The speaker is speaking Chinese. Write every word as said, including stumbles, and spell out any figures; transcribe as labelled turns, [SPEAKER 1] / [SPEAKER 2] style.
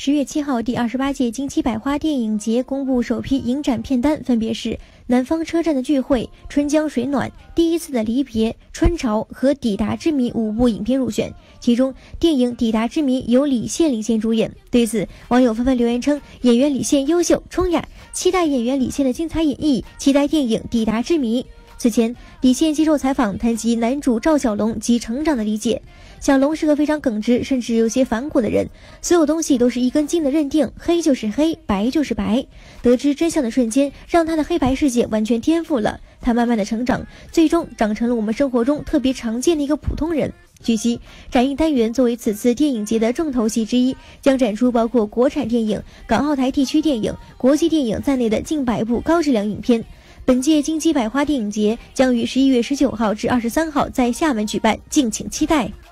[SPEAKER 1] 十月七号，第二十八届金鸡百花电影节公布首批影展片单，分别是《南方车站的聚会》、《春江水暖》、《第一次的离别》、《春潮》和《抵达之谜》五部影片入选。其中，电影《抵达之谜》由李现领衔主演。对此，网友纷纷留言称，演员李现优秀冲呀，期待演员李现的精彩演绎，期待电影《抵达之谜》。此前，李现接受采访谈及男主赵小龙及成长的理解。小龙是个非常耿直，甚至有些反骨的人，所有东西都是一根筋的认定，黑就是黑，白就是白。得知真相的瞬间，让他的黑白世界完全颠覆了。他慢慢的成长，最终长成了我们生活中特别常见的一个普通人。据悉，展映单元作为此次电影节的重头戏之一，将展出包括国产电影、港澳台地区电影、国际电影在内的近百部高质量影片。本届金鸡百花电影节将于十一月十九号至二十三号在厦门举办，敬请期待。